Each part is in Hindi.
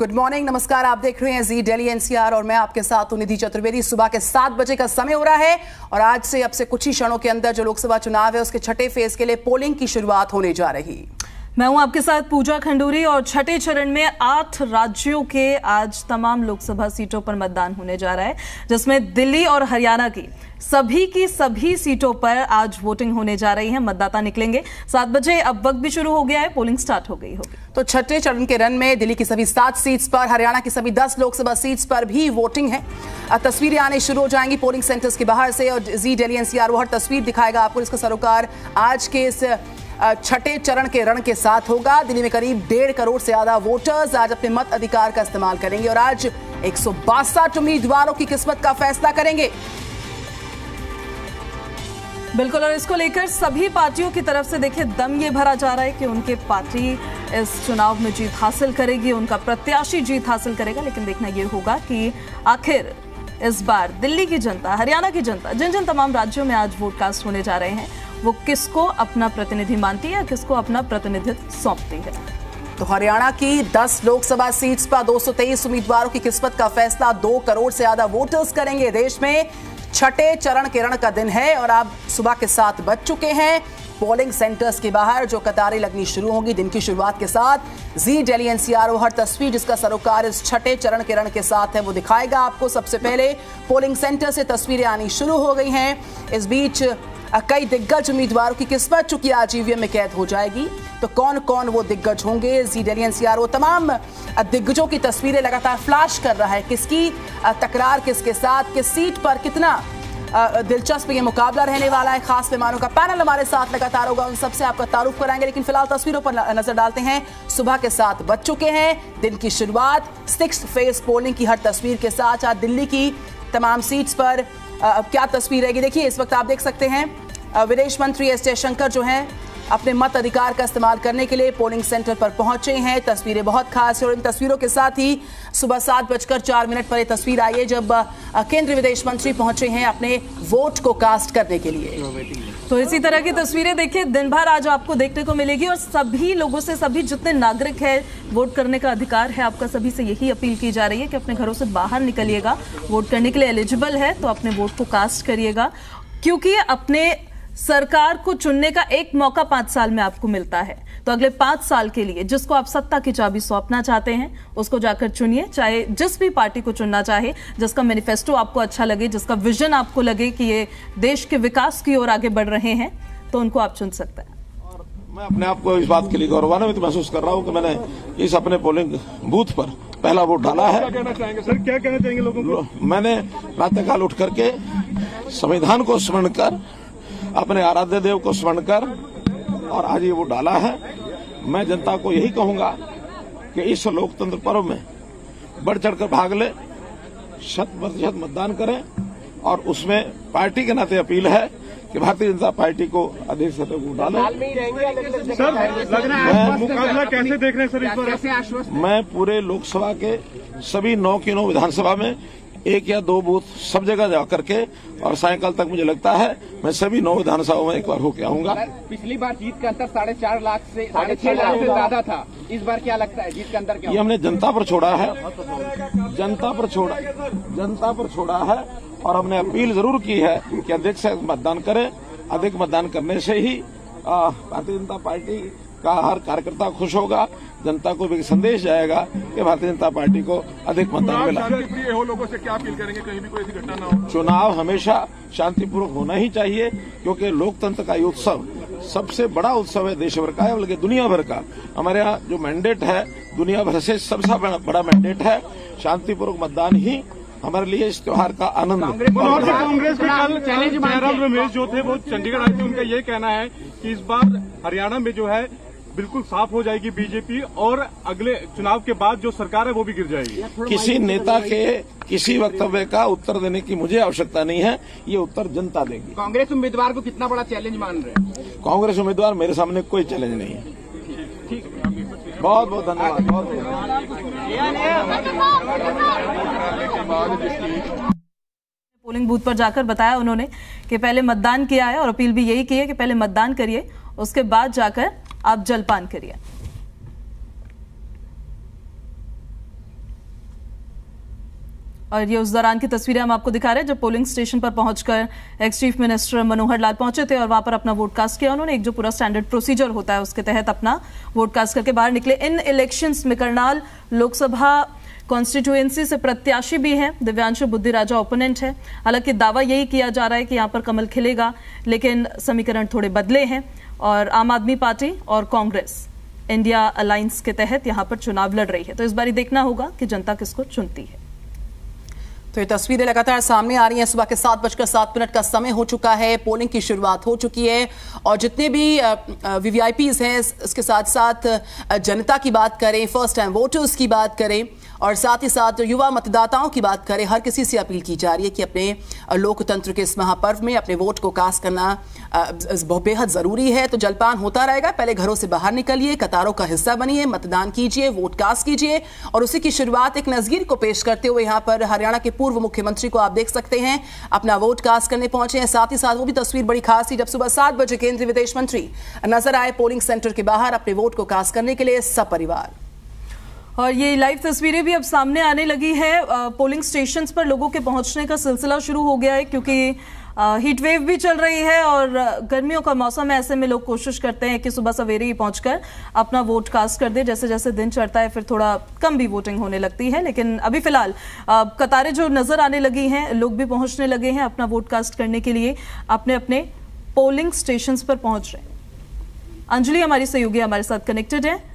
गुड मॉर्निंग, नमस्कार। आप देख रहे हैं जी दिल्ली एनसीआर और मैं आपके साथ हूं निधि चतुर्वेदी। सुबह के 7 बजे का समय हो रहा है और आज से अब से कुछ ही क्षणों के अंदर जो लोकसभा चुनाव है उसके छठे फेज के लिए पोलिंग की शुरुआत होने जा रही। मैं हूं आपके साथ पूजा खंडूरी और छठे चरण में 8 राज्यों के आज तमाम लोकसभा सीटों पर मतदान होने जा रहा है, जिसमें दिल्ली और हरियाणा की सभी सीटों पर आज वोटिंग होने जा रही है। मतदाता निकलेंगे 7 बजे। अब वक्त भी शुरू हो गया है, पोलिंग स्टार्ट हो गई होगी। तो छठे चरण के रन में दिल्ली की सभी 7 सीट्स पर, हरियाणा की सभी 10 लोकसभा सीट्स पर भी वोटिंग है। तस्वीरें आने शुरू हो जाएंगी पोलिंग सेंटर्स के बाहर से और जी दिल्ली एनसीआर वो हर तस्वीर दिखाएगा आपको। इसका सरोकार आज के इस छठे चरण के रण के साथ होगा। दिल्ली में करीब 1.5 करोड़ से ज्यादा वोटर्स आज अपने मत अधिकार का इस्तेमाल करेंगे और आज 162 उम्मीदवारों की किस्मत का फैसला करेंगे। बिल्कुल, और इसको लेकर सभी पार्टियों की तरफ से देखिए दम ये भरा जा रहा है कि उनके पार्टी इस चुनाव में जीत हासिल करेगी, उनका प्रत्याशी जीत हासिल करेगा। लेकिन देखना ये होगा कि आखिर इस बार दिल्ली की जनता, हरियाणा की जनता, जिन जिन तमाम राज्यों में आज वोट कास्ट होने जा रहे हैं, वो किसको अपना प्रतिनिधि मानती है, किसको अपना प्रतिनिधित्व सौंपती है। तो हरियाणा की 10 लोकसभा सीट्स पर 223 उम्मीदवारों की किस्मत का फैसला 2 करोड़ से ज्यादा वोटर्स करेंगे। देश में छठे चरण के रण का दिन है और अब सुबह के 7 बज चुके हैं। पोलिंग सेंटर्स के बाहर जो कतारें लगनी शुरू होंगी दिन की शुरुआत के साथ। जी दिल्ली एनसीआर वो हर तस्वीर जिसका सरोकार इस छठे चरण के रण के साथ है वो दिखाएगा आपको। सबसे पहले पोलिंग सेंटर से तस्वीरें आनी शुरू हो गई हैं। इस बीच कई दिग्गज उम्मीदवारों की किस्मत चूंकि आज ईवीएम में कैद हो जाएगी, तो कौन कौन वो दिग्गज होंगे। जी दिल्ली एनसीआर वो तमाम दिग्गजों की तस्वीरें लगातार फ्लैश कर रहा है। किसकी तकरार किसके साथ, किस सीट पर कितना दिलचस्प ये मुकाबला रहने वाला है। खास मेहमानों का पैनल हमारे साथ लगातार होगा, उन सबसे आपका तारुफ कराएंगे। लेकिन फिलहाल तस्वीरों पर नजर डालते हैं। सुबह के 7 बज चुके हैं, दिन की शुरुआत 6th फेज पोलिंग की हर तस्वीर के साथ। आज दिल्ली की तमाम सीट्स पर अब क्या तस्वीर रहेगी देखिए। इस वक्त आप देख सकते हैं विदेश मंत्री एस जयशंकर जो हैं अपने मत अधिकार का इस्तेमाल करने के लिए पोलिंग सेंटर पर पहुंचे हैं। तस्वीरें बहुत खास है और इन तस्वीरों के साथ ही सुबह 7:04 पर यह तस्वीर आई है जब केंद्रीय विदेश मंत्री पहुंचे हैं अपने वोट को कास्ट करने के लिए। तो इसी तरह की तस्वीरें देखिए दिन भर आज आपको देखने को मिलेगी और सभी लोगों से, सभी जितने नागरिक हैं, वोट करने का अधिकार है आपका, सभी से यही अपील की जा रही है कि अपने घरों से बाहर निकलिएगा। वोट करने के लिए एलिजिबल है तो अपने वोट को कास्ट करिएगा, क्योंकि अपने सरकार को चुनने का एक मौका 5 साल में आपको मिलता है। तो अगले 5 साल के लिए जिसको आप सत्ता की चाबी सौंपना चाहते हैं उसको जाकर चुनिए, चाहे जिस भी पार्टी को चुनना चाहे, जिसका मैनिफेस्टो आपको अच्छा लगे, जिसका विजन आपको लगे कि ये देश के विकास की ओर आगे बढ़ रहे हैं, तो उनको आप चुन सकते हैं। और मैं अपने आप को इस बात के लिए गौरवान्वित महसूस कर रहा हूं कि मैंने इस अपने पोलिंग बूथ पर पहला वोट डाला है। क्या कहना चाहेंगे सर, क्या कहना चाहेंगे लोगों को? मैंने प्रातःकाल उठ करके संविधान को स्मरण कर, अपने आराध्य देव को स्मरण कर और आज ये वो डाला है। मैं जनता को यही कहूंगा कि इस लोकतंत्र पर्व में बढ़ चढ़कर भाग ले, 100% मतदान करें और उसमें पार्टी के नाते अपील है कि भारतीय जनता पार्टी को अधिक से अधिक वोट डालें। सर, लग रहा है मुकाबला कैसे देख रहे हैं सर इस बार? मैं पूरे लोकसभा के सभी 9 की 9 विधानसभा में 1 या 2 बूथ सब जगह जा करके और सायंकाल तक मुझे लगता है मैं सभी 9 विधानसभाओं में एक बार होके आऊंगा। पिछली बार जीत का अंतर 4.5 लाख से 6.5 लाख से ज्यादा था। इस बार क्या लगता है जीत का अंतर क्या? ये हमने जनता पर छोड़ा है, जनता पर छोड़ा है और हमने अपील जरूर की है कि अधिक से मतदान करें। अधिक मतदान करने से ही भारतीय जनता पार्टी का हर कार्यकर्ता खुश होगा, जनता को भी संदेश जाएगा कि भारतीय जनता पार्टी को अधिक मतदान मिला। शांतिप्रिय हो लोगों से क्या अपील करेंगे, कहीं भी कोई ऐसी घटना न हो? चुनाव हमेशा शांतिपूर्वक होना ही चाहिए, क्योंकि लोकतंत्र का ये उत्सव सबसे बड़ा उत्सव है देश भर का है, बल्कि दुनिया भर का। हमारे यहाँ जो मैंडेट है दुनिया भर से सबसे बड़ा मैंडेट है। शांतिपूर्वक मतदान ही हमारे लिए इस त्योहार का आनंद है। कांग्रेस के कल जयराम रमेश जो थे वो चंडीगढ़ आए थे, उनका ये कहना है कि इस बार हरियाणा में जो है बिल्कुल साफ हो जाएगी बीजेपी और अगले चुनाव के बाद जो सरकार है वो भी गिर जाएगी। किसी नेता के किसी वक्तव्य का उत्तर देने की मुझे आवश्यकता नहीं है, ये उत्तर जनता देगी। कांग्रेस उम्मीदवार को कितना बड़ा चैलेंज मान रहे हैं? कांग्रेस उम्मीदवार मेरे सामने कोई चैलेंज नहीं है। बहुत बहुत धन्यवाद। पोलिंग बूथ पर जाकर बताया उन्होंने कि पहले मतदान किया है और अपील भी यही की है कि पहले मतदान करिए, उसके बाद जाकर आप जलपान करिए। और ये उस दौरान की तस्वीरें हम आपको दिखा रहे हैं जब पोलिंग स्टेशन पर पहुंचकर ex chief minister Manohar Lal पहुंचे थे और वहां पर अपना वोट कास्ट किया उन्होंने। एक जो पूरा स्टैंडर्ड प्रोसीजर होता है उसके तहत अपना वोट कास्ट करके बाहर निकले। इन इलेक्शंस में करनाल लोकसभा कॉन्स्टिट्यूएंसी से प्रत्याशी भी हैं, दिव्यांशु बुद्धिराजा ओपोनेंट है। हालांकि दावा यही किया जा रहा है कि यहां पर कमल खिलेगा, लेकिन समीकरण थोड़े बदले हैं और आम आदमी पार्टी और कांग्रेस इंडिया अलायंस के तहत यहां पर चुनाव लड़ रही है। तो इस बार देखना होगा कि जनता किसको चुनती है। तो ये तस्वीरें लगातार सामने आ रही हैं। सुबह के 7:07 का समय हो चुका है, पोलिंग की शुरुआत हो चुकी है और जितने भी वीवीआईपीज हैं इसके साथ साथ जनता की बात करें, फर्स्ट टाइम वोटर्स की बात करें और साथ ही साथ युवा मतदाताओं की बात करें, हर किसी से अपील की जा रही है कि अपने लोकतंत्र के इस महापर्व में अपने वोट को कास्ट करना बेहद जरूरी है। तो जलपान होता रहेगा, पहले घरों से बाहर निकलिए, कतारों का हिस्सा बनिए, मतदान कीजिए, वोट कास्ट कीजिए। और उसी की शुरुआत एक नजगीर को पेश करते हुए यहाँ पर हरियाणा के पूर्व मुख्यमंत्री को आप देख सकते हैं अपना वोट कास्ट करने पहुंचे हैं। साथ ही साथ वो भी तस्वीर बड़ी खास थी जब सुबह 7 बजे केंद्रीय विदेश मंत्री नजर आए पोलिंग सेंटर के बाहर अपने वोट को कास्ट करने के लिए सपरिवार। और ये लाइव तस्वीरें भी अब सामने आने लगी है। पोलिंग स्टेशंस पर लोगों के पहुंचने का सिलसिला शुरू हो गया है क्योंकि हीट वेव भी चल रही है और गर्मियों का मौसम है। ऐसे में लोग कोशिश करते हैं कि सुबह सवेरे ही पहुंचकर अपना वोट कास्ट कर दे। जैसे जैसे दिन चढ़ता है फिर थोड़ा कम भी वोटिंग होने लगती है, लेकिन अभी फिलहाल कतारें जो नजर आने लगी हैं, लोग भी पहुंचने लगे हैं अपना वोट कास्ट करने के लिए, अपने अपने पोलिंग स्टेशन पर पहुंच रहे हैं। अंजलि हमारी सहयोगी हमारे साथ कनेक्टेड है।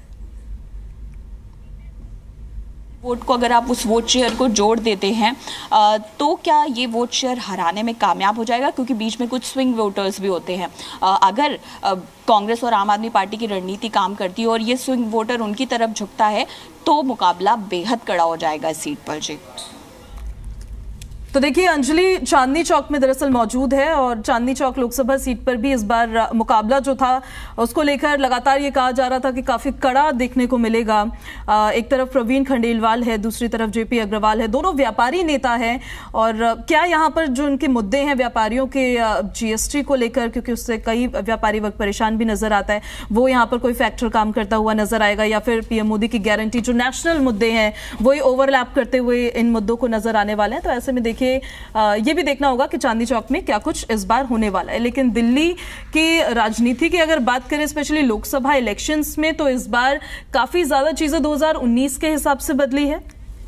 वोट को अगर आप उस वोट शेयर को जोड़ देते हैं तो क्या ये वोट शेयर हराने में कामयाब हो जाएगा? क्योंकि बीच में कुछ स्विंग वोटर्स भी होते हैं। अगर कांग्रेस और आम आदमी पार्टी की रणनीति काम करती है और ये स्विंग वोटर उनकी तरफ झुकता है तो मुकाबला बेहद कड़ा हो जाएगा इस सीट पर। जी तो देखिए अंजलि चांदनी चौक में दरअसल मौजूद है और चांदनी चौक लोकसभा सीट पर भी इस बार मुकाबला जो था उसको लेकर लगातार ये कहा जा रहा था कि काफी कड़ा देखने को मिलेगा। एक तरफ प्रवीण खंडेलवाल है, दूसरी तरफ जेपी अग्रवाल है, दोनों व्यापारी नेता हैं। और क्या यहाँ पर जो उनके मुद्दे हैं व्यापारियों के जीएसटी को लेकर, क्योंकि उससे कई व्यापारी वर्ग परेशान भी नजर आता है, वो यहाँ पर कोई फैक्टर काम करता हुआ नजर आएगा या फिर पीएम मोदी की गारंटी जो नेशनल मुद्दे हैं वही ओवरलैप करते हुए इन मुद्दों को नजर आने वाले हैं। तो ऐसे में देखिए ये भी देखना होगा कि चांदनी चौक में क्या कुछ इस बार होने वाला है। लेकिन दिल्ली की राजनीति की अगर बात करें स्पेशली लोकसभा इलेक्शंस में, तो इस बार काफी ज्यादा चीजें 2019 के हिसाब से बदली है।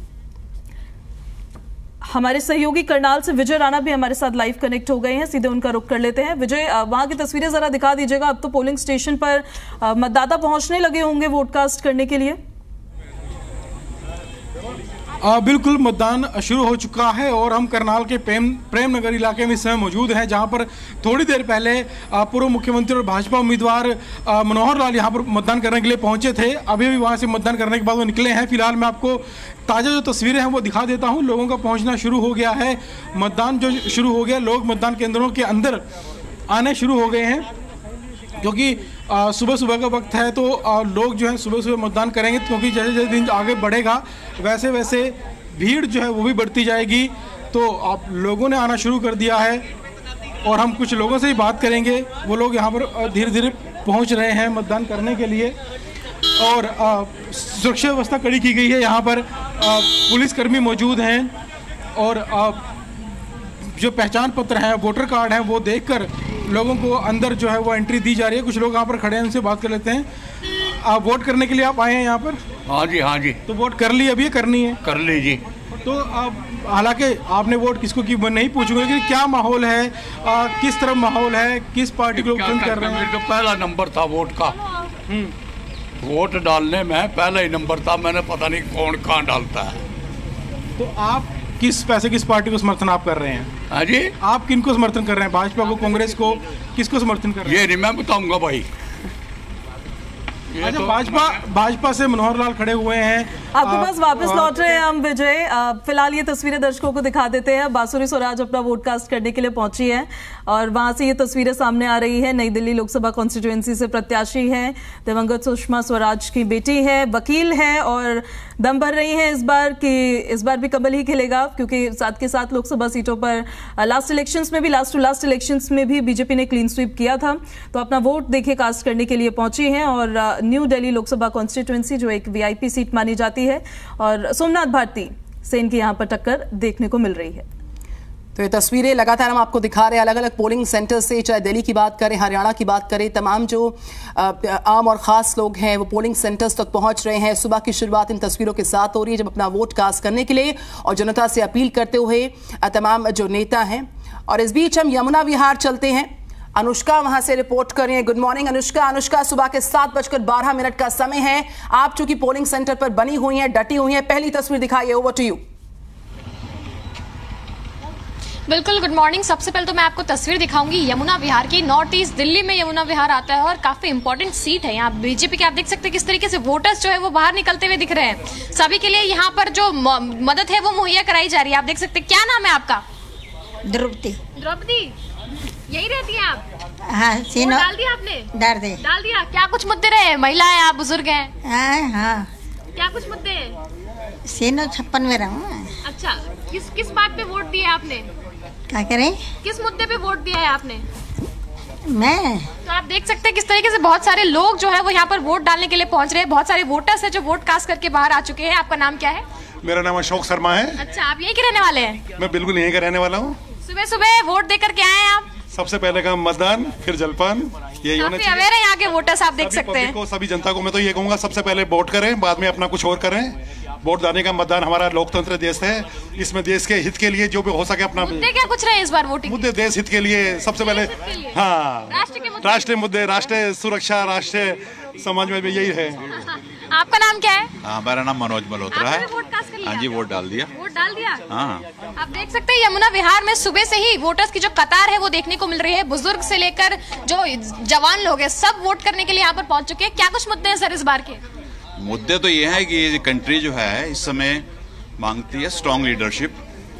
हमारे सहयोगी करनाल से विजय राणा भी हमारे साथ लाइव कनेक्ट हो गए हैं, सीधे उनका रुख कर लेते हैं। विजय, वहां की तस्वीरें जरा दिखा दीजिएगा। अब तो पोलिंग स्टेशन पर मतदाता पहुंचने लगे होंगे वोट कास्ट करने के लिए। बिल्कुल, मतदान शुरू हो चुका है और हम करनाल के प्रेम नगर इलाके में इस समय मौजूद हैं, जहां पर थोड़ी देर पहले पूर्व मुख्यमंत्री और भाजपा उम्मीदवार मनोहर लाल यहां पर मतदान करने के लिए पहुंचे थे। अभी भी वहां से मतदान करने के बाद वो निकले हैं। फिलहाल मैं आपको ताज़ा जो तस्वीरें हैं वो दिखा देता हूं। लोगों का पहुंचना शुरू हो गया है, मतदान जो शुरू हो गया, लोग मतदान केंद्रों के अंदर आने शुरू हो गए हैं क्योंकि सुबह सुबह का वक्त है। तो लोग जो है सुबह सुबह मतदान करेंगे क्योंकि जैसे जैसे दिन आगे बढ़ेगा वैसे वैसे भीड़ जो है वो भी बढ़ती जाएगी। तो आप लोगों ने आना शुरू कर दिया है और हम कुछ लोगों से ही बात करेंगे। वो लोग यहाँ पर धीरे धीरे पहुँच रहे हैं मतदान करने के लिए और सुरक्षा व्यवस्था कड़ी की गई है। यहाँ पर पुलिसकर्मी मौजूद हैं और जो पहचान पत्र हैं, वोटर कार्ड हैं, वो देखकर लोगों को अंदर जो है वो एंट्री दी जा रही है। कुछ लोग यहाँ पर खड़े हैं, उनसे बात कर लेते हैं। आप वोट करने के लिए आप आए हैं यहाँ पर? हाँ जी, हाँ जी। तो वोट कर ली? अभी करनी है? कर ली जी। तो आप हालांकि आपने वोट किसको की नहीं पूछूंगा कि क्या माहौल है, किस तरह माहौल है, किस पार्टी को पसंद कर रहे हैं? मेरे को पहला नंबर था वोट का। वोट डालने में पहला ही नंबर था। मैंने पता नहीं कौन कहाँ डालता है। तो आप किस पार्टी को समर्थन आप कर रहे हैं? हाँ जी। आप किन को समर्थन कर रहे हैं? भाजपा को, कांग्रेस को, किसको समर्थन कर रहे हैं? ये नहीं मैं बताऊंगा भाई। अच्छा, भाजपा से मनोहर लाल खड़े हुए हैं। आपके पास वापस लौट रहे हैं हम विजय। फिलहाल ये तस्वीरें दर्शकों को दिखा देते हैं। बांसुरी स्वराज अपना वोट कास्ट करने के लिए पहुंची है और वहां से ये तस्वीरें सामने आ रही है। नई दिल्ली लोकसभा कॉन्स्टिट्यूएंसी से प्रत्याशी है, दिवंगत सुषमा स्वराज की बेटी है, वकील है और दम भर रही है इस बार भी कमल ही खिलेगा क्योंकि साथ के साथ लोकसभा सीटों पर लास्ट टू लास्ट इलेक्शंस में भी बीजेपी ने क्लीन स्वीप किया था। तो अपना वोट देखिए कास्ट करने के लिए पहुंची है और न्यू दिल्ली लोकसभा कॉन्स्टिट्यूएंसी जो एक वीआईपी सीट मानी जाती है और सोमनाथ भारती से इनकी यहाँ पर टक्कर देखने को मिल रही है। तो ये तस्वीरें लगातार हम आपको दिखा रहे हैं अलग अलग पोलिंग सेंटर से, चाहे दिल्ली की बात करें, हरियाणा की बात करें, तमाम जो आम और खास लोग हैं वो पोलिंग सेंटर्स तक पहुंच रहे हैं। सुबह की शुरुआत इन तस्वीरों के साथ हो रही है जब अपना वोट कास्ट करने के लिए और जनता से अपील करते हुए तमाम जो नेता हैं। और इस बीच हम यमुना विहार चलते हैं, अनुष्का वहां से रिपोर्ट कर रही है। गुड मॉर्निंग अनुष्का, सुबह के 7:12 का समय है। आप चूंकि पोलिंग सेंटर पर बनी हुई हैं, डटी हुई हैं, पहली तस्वीर दिखाइए, ओवर टू यू। बिल्कुल, गुड मॉर्निंग। सबसे पहले तो मैं आपको तस्वीर दिखाऊंगी यमुना विहार की। नॉर्थ ईस्ट दिल्ली में यमुना विहार आता है और काफी इंपॉर्टेंट सीट है यहाँ बीजेपी के। आप देख सकते हैं किस तरीके से वोटर्स जो है वो बाहर निकलते हुए दिख रहे हैं। सभी के लिए यहाँ पर जो मदद है वो मुहैया कराई जा रही है। आप देख सकते हैं, क्या नाम है आपका? द्रौपदी, यही रहती हैं आप? हाँ, डाल दिया आपने? डाल दिया। क्या कुछ मुद्दे रहे? महिला है आप, बुजुर्ग हैं? हाँ, क्या कुछ मुद्दे हैं? 56 में रहूँ। अच्छा, किस बात पे वोट दिया आपने? क्या करें? किस मुद्दे पे वोट दिया है आपने? मैं तो आप देख सकते हैं किस तरीके से बहुत सारे लोग जो है वो यहाँ पर वोट डालने के लिए पहुंच रहे हैं। बहुत सारे वोटर्स हैं जो वोट कास्ट करके बाहर आ चुके हैं। आपका नाम क्या है? मेरा नाम अशोक शर्मा है। अच्छा, आप यहीं के रहने वाले हैं? मैं बिल्कुल यहीं का रहने वाला हूँ। सुबह सुबह वोट देकर के आए हैं आप? सबसे पहले का मतदान, फिर जलपान, यही होना चाहिए। अवेयर है यहाँ के वोटर्स, आप देख सकते हैं। सभी जनता को मैं तो ये कहूँगा, सबसे पहले वोट करें, बाद में अपना कुछ और करें। वोट डालने का, मतदान हमारा लोकतंत्र देश है, इसमें देश के हित के लिए जो भी हो सके अपना। मुद्दे क्या कुछ रहे इस बार वोटिंग? मुद्दे देश हित के लिए सबसे पहले, हाँ, राष्ट्रीय मुद्दे, राष्ट्रीय सुरक्षा, राष्ट्रीय समाज में भी यही है। आपका नाम क्या है? हमारा नाम मनोज मल्होत्रा है। वोट कास्ट कर लिया? हाँ जी, वोट डाल दिया। वोट डाल दिया? हाँ। आप देख सकते हैं यमुना विहार में सुबह से ही वोटर्स की जो कतार है वो देखने को मिल रही है। बुजुर्ग से लेकर जो जवान लोग हैं सब वोट करने के लिए यहाँ पर पहुंच चुके हैं। क्या कुछ मुद्दे हैं सर इस बार के? मुद्दे तो ये है कि ये कंट्री जो है इस समय मांगती है स्ट्रांग लीडरशिप,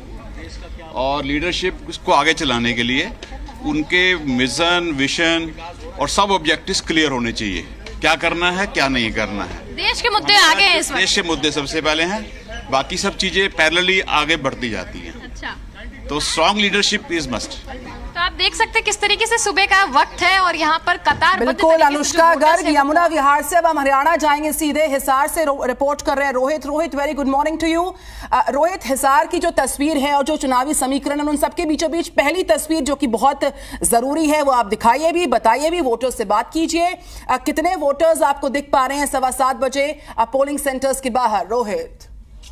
और लीडरशिप को आगे चलाने के लिए उनके मिशन, विजन और सब ऑब्जेक्टिव्स क्लियर होने चाहिए। क्या करना है, क्या नहीं करना है। देश के मुद्दे आगे हैं इस वक्त। देश के मुद्दे सबसे पहले हैं, बाकी सब चीजें पैरेलली आगे बढ़ती जाती हैं। अच्छा, तो स्ट्रांग लीडरशिप इज मस्ट। तो आप देख सकते हैं किस तरीके से सुबह का वक्त है और यहाँ पर कतार। बिल्कुल अनुष्का गर्ग यमुना विहार से। अब हम हरियाणा जाएंगे, सीधे हिसार से रिपोर्ट कर रहे हैं Rohit, very good morning to you. Rohit, Hisar की जो तस्वीर है और जो चुनावी समीकरण है उन सबके बीचों बीच पहली तस्वीर जो कि बहुत जरूरी है वो आप दिखाइए भी, बताइए भी, वोटर्स से बात कीजिए। कितने वोटर्स आपको दिख पा रहे हैं 7:15 बजे पोलिंग सेंटर्स के बाहर? रोहित,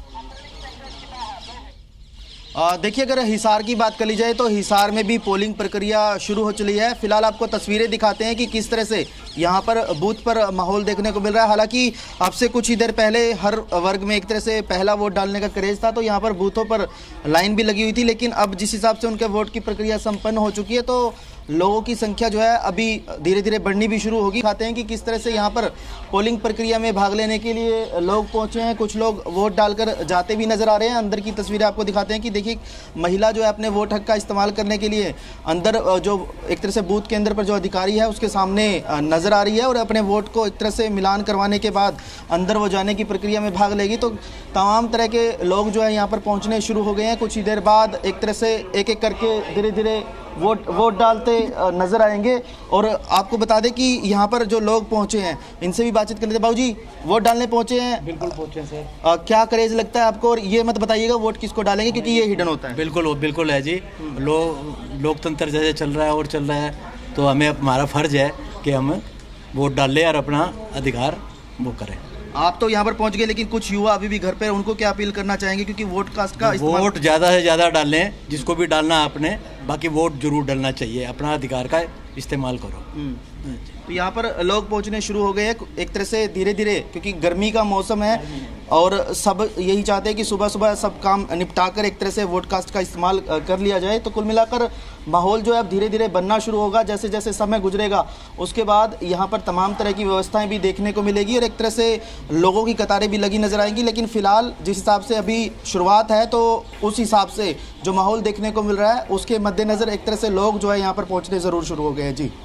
देखिए, अगर हिसार की बात कर ली जाए तो हिसार में भी पोलिंग प्रक्रिया शुरू हो चली है। फिलहाल आपको तस्वीरें दिखाते हैं कि किस तरह से यहाँ पर बूथ पर माहौल देखने को मिल रहा है। हालांकि अब से कुछ ही देर पहले हर वर्ग में एक तरह से पहला वोट डालने का क्रेज था, तो यहाँ पर बूथों पर लाइन भी लगी हुई थी। लेकिन अब जिस हिसाब से उनके वोट की प्रक्रिया संपन्न हो चुकी है तो लोगों की संख्या जो है अभी धीरे धीरे बढ़नी भी शुरू होगी। दिखाते हैं कि किस तरह से यहाँ पर पोलिंग प्रक्रिया में भाग लेने के लिए लोग पहुँचे हैं। कुछ लोग वोट डालकर जाते भी नजर आ रहे हैं। अंदर की तस्वीरें आपको दिखाते हैं कि देखिए, महिला जो है अपने वोट हक का इस्तेमाल करने के लिए अंदर जो एक तरह से बूथ के अंदर पर जो अधिकारी है उसके सामने नजर आ रही है और अपने वोट को एक तरह से मिलान करवाने के बाद अंदर वो जाने की प्रक्रिया में भाग लेगी। तो तमाम तरह के लोग जो है यहाँ पर पहुँचने शुरू हो गए हैं। कुछ ही देर बाद एक तरह से एक एक करके धीरे धीरे वोट डालते नजर आएंगे। और आपको बता दें कि यहाँ पर जो लोग पहुँचे हैं इनसे भी बातचीत कर लेते हैं। बाबूजी, वोट डालने पहुँचे हैं? बिल्कुल पहुँचे हैं सर। क्या क्रेज लगता है आपको? और ये मत बताइएगा वोट किसको डालेंगे, क्योंकि ये हिडन होता है। बिल्कुल है जी। लोकतंत्र जैसे चल रहा है और चल रहा है, तो हमें हमारा फर्ज है कि हम वोट डालें और अपना अधिकार वो करें। आप तो यहाँ पर पहुँच गए, लेकिन कुछ युवा अभी भी घर पे, उनको क्या अपील करना चाहेंगे? क्योंकि वोट कास्ट का वोट ज़्यादा से ज़्यादा डालें, जिसको भी डालना आपने, बाकी वोट जरूर डालना चाहिए, अपना अधिकार का इस्तेमाल करो। तो यहाँ पर लोग पहुँचने शुरू हो गए हैं एक तरह से धीरे धीरे, क्योंकि गर्मी का मौसम है और सब यही चाहते हैं कि सुबह सुबह सब काम निपटाकर एक तरह से वोट कास्ट का इस्तेमाल कर लिया जाए। तो कुल मिलाकर माहौल जो है अब धीरे धीरे बनना शुरू होगा। जैसे जैसे समय गुजरेगा उसके बाद यहाँ पर तमाम तरह की व्यवस्थाएं भी देखने को मिलेगी और एक तरह से लोगों की कतारें भी लगी नजर आएंगी। लेकिन फिलहाल जिस हिसाब से अभी शुरुआत है तो उस हिसाब से जो माहौल देखने को मिल रहा है उसके मद्देनजर एक तरह से लोग जो है यहाँ पर पहुँचने ज़रूर शुरू हो गए हैं। जी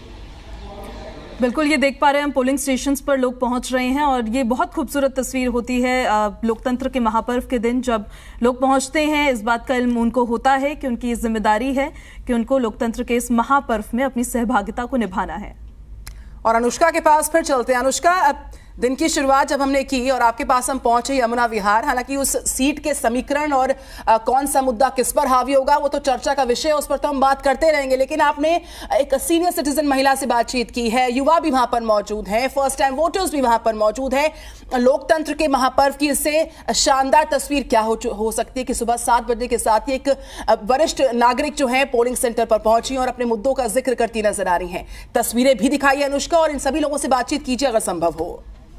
बिल्कुल, ये देख पा रहे हैं हम, पोलिंग स्टेशंस पर लोग पहुंच रहे हैं और ये बहुत खूबसूरत तस्वीर होती है लोकतंत्र के महापर्व के दिन जब लोग पहुंचते हैं। इस बात का इल्म उनको होता है कि उनकी जिम्मेदारी है कि उनको लोकतंत्र के इस महापर्व में अपनी सहभागिता को निभाना है। और अनुष्का के पास फिर चलते हैं। अनुष्का, दिन की शुरुआत जब हमने की और आपके पास हम पहुंचे यमुना विहार, हालांकि उस सीट के समीकरण और कौन सा मुद्दा किस पर हावी होगा वो तो चर्चा का विषय है, उस पर तो हम बात करते रहेंगे। लेकिन आपने एक सीनियर सिटीजन महिला से बातचीत की है, युवा भी वहां पर मौजूद हैं, फर्स्ट टाइम वोटर्स भी वहां पर मौजूद हैं। लोकतंत्र के महापर्व की इससे शानदार तस्वीर क्या हो सकती है कि सुबह 7 बजे के साथ ही एक वरिष्ठ नागरिक जो है पोलिंग सेंटर पर पहुंची और अपने मुद्दों का जिक्र करती नजर आ रही हैं। तस्वीरें भी दिखाई अनुष्का और इन सभी लोगों से बातचीत कीजिए अगर संभव हो।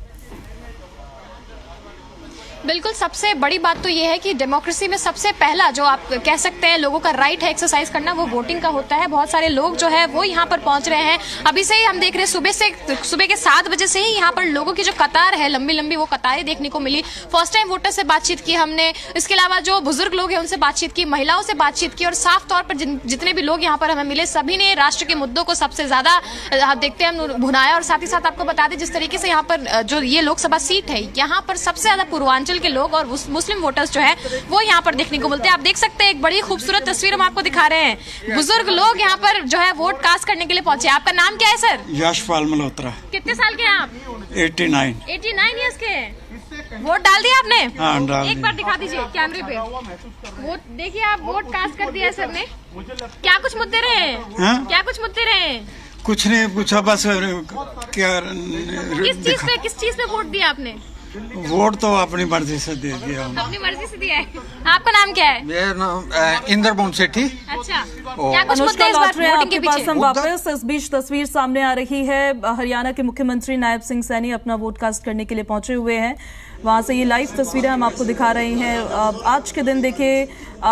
बिल्कुल, सबसे बड़ी बात तो ये है कि डेमोक्रेसी में सबसे पहला जो आप कह सकते हैं लोगों का राइट है एक्सरसाइज करना, वो वोटिंग का होता है। बहुत सारे लोग जो है वो यहाँ पर पहुंच रहे हैं। अभी से ही हम देख रहे हैं सुबह के 7 बजे से ही यहाँ पर लोगों की जो कतार है लंबी लंबी वो कतारें देखने को मिली। फर्स्ट टाइम वोटर से बातचीत की हमने, इसके अलावा जो बुजुर्ग लोग हैं उनसे बातचीत की, महिलाओं से बातचीत की और साफ तौर पर जितने भी लोग यहाँ पर हमें मिले सभी ने राष्ट्र के मुद्दों को सबसे ज्यादा देखते हैं भुनाया। और साथ ही साथ आपको बता दें जिस तरीके से यहाँ पर जो ये लोकसभा सीट है यहाँ पर सबसे ज्यादा पूर्वांचल के लोग और मुस्लिम वोटर्स जो है वो यहाँ पर देखने को मिलते हैं। आप देख सकते हैं एक बड़ी खूबसूरत तस्वीर हम आपको दिखा रहे हैं। बुजुर्ग लोग यहाँ पर जो है वोट कास्ट करने के लिए पहुंचे। आपका नाम क्या है सर? यशपाल मल्होत्रा। कितने साल के हैं आप? 89 ईयर्स के। वोट डाल दिया आपने? हाँ, डाल एक बार दिखा दीजिए कैमरे पे। वोट देखिए, आप वोट कास्ट कर दिया सर ने। क्या कुछ मुद्दे रहे? क्या कुछ मुद्दे रहे? कुछ नहीं पूछा, बस क्या किस चीज पे वोट दिया आपने? वोट तो अपनी मर्जी से दे दिया। अपनी मर्जी से दिया है। आपका नाम क्या है? मेरा नाम इंद्रमोहन सेठी। अच्छा, क्या कुछ मुद्दे इस बार वोटिंग के पीछे? हम वापस इस बीच तस्वीर सामने आ रही है। हरियाणा के मुख्यमंत्री नायब सिंह सैनी अपना वोट कास्ट करने के लिए पहुंचे हुए हैं। वहां से ये लाइव तस्वीरें हम आपको दिखा रहे हैं। आज के दिन देखिए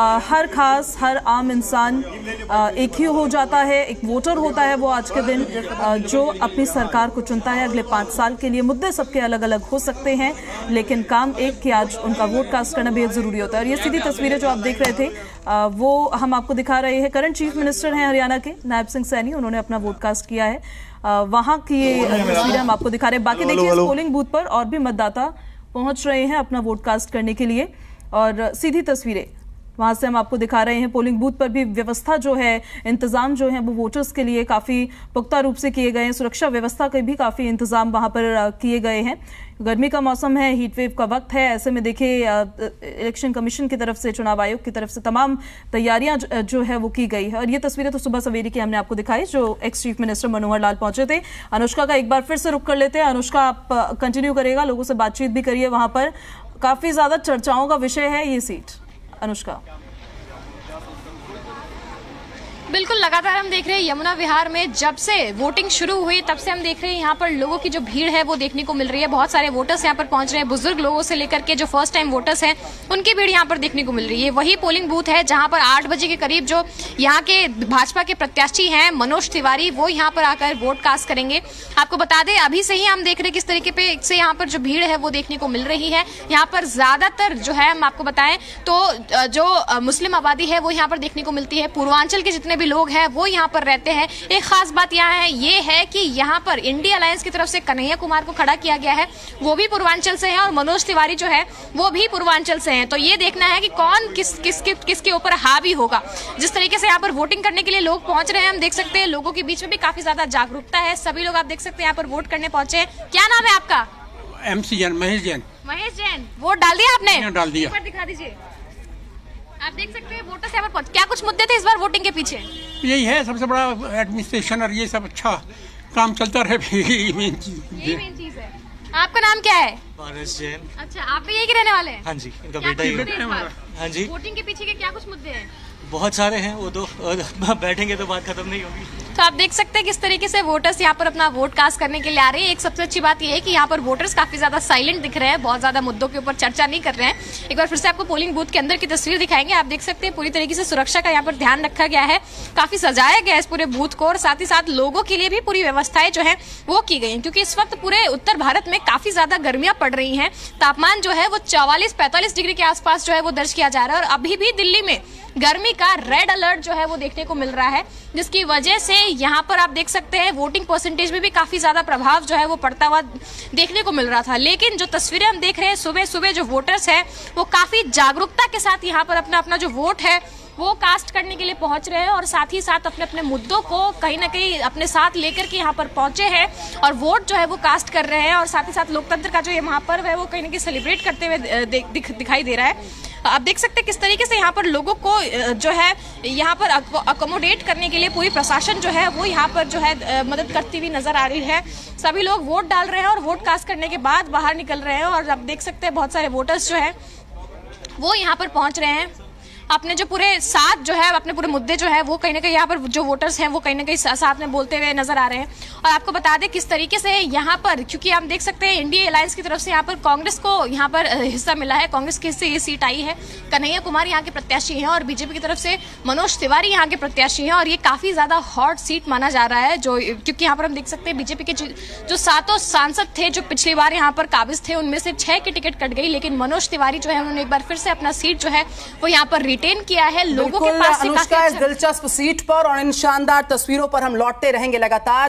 हर आम इंसान एक ही हो जाता है, एक वोटर होता है वो आज के दिन जो अपनी सरकार को चुनता है अगले 5 साल के लिए। मुद्दे सबके अलग अलग हो सकते हैं लेकिन काम एक कि आज उनका वोट कास्ट करना बेहद जरूरी होता है। और ये सीधी तस्वीरें जो आप देख रहे थे वो हम आपको दिखा रहे हैं। करंट चीफ मिनिस्टर हैं हरियाणा के नायब सिंह सैनी, उन्होंने अपना वोट कास्ट किया है। वहां की ये तस्वीरें हम आपको दिखा रहे हैं। बाकी देखिए इस पोलिंग बूथ पर और भी मतदाता पहुंच रहे हैं अपना वोट कास्ट करने के लिए और सीधी तस्वीरें वहां से हम आपको दिखा रहे हैं। पोलिंग बूथ पर भी व्यवस्था जो है, इंतजाम जो है वो वोटर्स के लिए काफी पुख्ता रूप से किए गए हैं। सुरक्षा व्यवस्था के भी काफी इंतजाम वहां पर किए गए हैं। गर्मी का मौसम है, हीट वेव का वक्त है, ऐसे में देखिए इलेक्शन कमीशन की तरफ से, चुनाव आयोग की तरफ से तमाम तैयारियां जो है वो की गई है। और ये तस्वीरें तो सुबह सवेरे की हमने आपको दिखाई जो ex chief minister Manohar Lal पहुंचे थे। अनुष्का का एक बार फिर से रुक कर लेते हैं। अनुष्का आप कंटिन्यू करिएगा, लोगों से बातचीत भी करिए। वहां पर काफी ज्यादा चर्चाओं का विषय है ये सीट। अनुष्का। बिल्कुल, लगातार हम देख रहे हैं यमुना विहार में जब से वोटिंग शुरू हुई तब से हम देख रहे हैं यहाँ पर लोगों की जो भीड़ है वो देखने को मिल रही है। बहुत सारे वोटर्स यहाँ पर पहुंच रहे हैं, बुजुर्ग लोगों से लेकर के जो फर्स्ट टाइम वोटर्स हैं उनकी भीड़ यहाँ पर देखने को मिल रही है। वही पोलिंग बूथ है जहाँ पर 8 बजे के करीब जो यहाँ के भाजपा के प्रत्याशी हैं मनोज तिवारी वो यहाँ पर आकर वोट कास्ट करेंगे। आपको बता दें अभी से ही हम देख रहे हैं किस तरीके से यहाँ पर जो भीड़ है वो देखने को मिल रही है। यहाँ पर ज्यादातर जो है हम आपको बताएं तो जो मुस्लिम आबादी है वो यहाँ पर देखने को मिलती है। पूर्वांचल के जितने भी लोग हैं वो यहाँ पर रहते हैं। एक खास बात यहाँ है ये है कि यहाँ पर इंडिया अलायंस की तरफ से कन्हैया कुमार को खड़ा किया गया है, वो भी पूर्वांचल से हैं और मनोज तिवारी जो है वो भी पूर्वांचल से हैं। तो ये देखना है कि कौन किसके ऊपर हावी होगा। जिस तरीके से यहाँ पर वोटिंग करने के लिए लोग पहुंच रहे हैं हम देख सकते हैं लोगों के बीच में भी काफी ज्यादा जागरूकता है। सभी लोग आप देख सकते हैं यहाँ पर वोट करने पहुंचे हैं। क्या नाम है आपका? MC जैन, महेश जैन। महेश जैन, वोट डाल दिया आपने? डाल दिया। दिखा दीजिए, आप देख सकते हैं वोटर्स यहाँ पर क्या कुछ मुद्दे थे इस बार वोटिंग के पीछे? यही है सबसे बड़ा एडमिनिस्ट्रेशन और ये सब अच्छा काम चलता रहे। यही मेन चीज है। आपका नाम क्या है? पारस जैन। अच्छा, आप भी यही के रहने वाले हैं? हाँ जी, इनका बेटा ही है। हाँ जी। वोटिंग के पीछे के क्या कुछ मुद्दे हैं? बहुत सारे हैं, वो तो बैठेंगे तो बात खत्म नहीं होगी। तो आप देख सकते हैं किस तरीके से वोटर्स यहाँ पर अपना वोट कास्ट करने के लिए आ रहे हैं। एक सबसे अच्छी बात यह है कि यहाँ पर वोटर्स काफी ज्यादा साइलेंट दिख रहे हैं, बहुत ज्यादा मुद्दों के ऊपर चर्चा नहीं कर रहे हैं। एक बार फिर से आपको पोलिंग बूथ के अंदर की तस्वीर दिखाएंगे। आप देख सकते हैं पूरी तरीके से सुरक्षा का यहाँ पर ध्यान रखा गया है, काफी सजाया गया है इस पूरे बूथ को और साथ ही साथ लोगों के लिए भी पूरी व्यवस्थाएं जो है वो की गई, क्योंकि इस वक्त पूरे उत्तर भारत में काफी ज्यादा गर्मियां पड़ रही है। तापमान जो है वो 44-45 डिग्री के आसपास जो है वो दर्ज किया जा रहा है और अभी भी दिल्ली में गर्मी का रेड अलर्ट जो है वो देखने को मिल रहा है, जिसकी वजह से यहाँ पर आप देख सकते हैं वोटिंग परसेंटेज में भी काफी ज्यादा प्रभाव जो है वो पड़ता हुआ देखने को मिल रहा था। लेकिन जो तस्वीरें हम देख रहे हैं सुबह सुबह जो वोटर्स हैं वो काफी जागरूकता के साथ यहाँ पर अपना जो वोट है वो कास्ट करने के लिए पहुंच रहे हैं और साथ ही साथ अपने अपने मुद्दों को कहीं ना कहीं अपने साथ लेकर के यहाँ पर पहुंचे हैं और वोट जो है वो कास्ट कर रहे हैं और साथ ही साथ लोकतंत्र का जो ये महापर्व है वो कहीं ना कहीं सेलिब्रेट करते हुए दिखाई दे रहा है। आप देख सकते हैं किस तरीके से यहाँ पर लोगों को जो है यहाँ पर अकोमोडेट करने के लिए पूरी प्रशासन जो है वो यहाँ पर जो है मदद करती हुई नजर आ रही है। सभी लोग वोट डाल रहे हैं और वोट कास्ट करने के बाद बाहर निकल रहे हैं और आप देख सकते हैं बहुत सारे वोटर्स जो है वो यहाँ पर पहुंच रहे हैं। अपने जो पूरे साथ जो है अपने पूरे मुद्दे जो है वो कहीं ना कहीं यहाँ पर जो वोटर्स हैं वो कहीं ना कहीं साथ में बोलते हुए नजर आ रहे हैं। और आपको बता दें किस तरीके से यहाँ पर, क्योंकि हम देख सकते हैं एनडीए अलायंस की तरफ से यहाँ पर कांग्रेस को यहाँ पर हिस्सा मिला है, कांग्रेस की से ये सीट आई है। कन्हैया कुमार यहाँ के प्रत्याशी हैं और बीजेपी की तरफ से मनोज तिवारी यहाँ के प्रत्याशी हैं और ये काफी ज्यादा हॉट सीट माना जा रहा है जो, क्योंकि यहाँ पर हम देख सकते हैं बीजेपी के जो 7 सांसद थे जो पिछली बार यहाँ पर काबिज थे उनमें से 6 की टिकट कट गई, लेकिन मनोज तिवारी जो है उन्होंने एक बार फिर से अपना सीट जो है वो यहाँ पर रिटेन किया है। लोगों के पास अनुष्का इस दिलचस्प सीट पर और इन शानदार तस्वीरों पर हम लौटते रहेंगे लगातार।